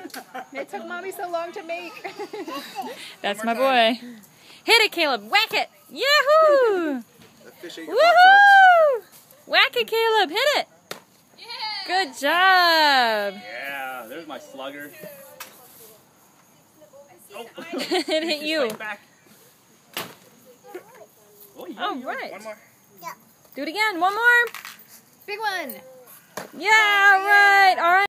It took Mommy so long to make. That's my boy. Hit it, Caleb. Whack it. Yahoo! Woohoo! Whack it, Caleb. Hit it. Yeah. Good job. Yeah, there's my slugger. Oh. It hit you. Oh, right. One more. Do it again. One more. Big one. Yeah, right. All right.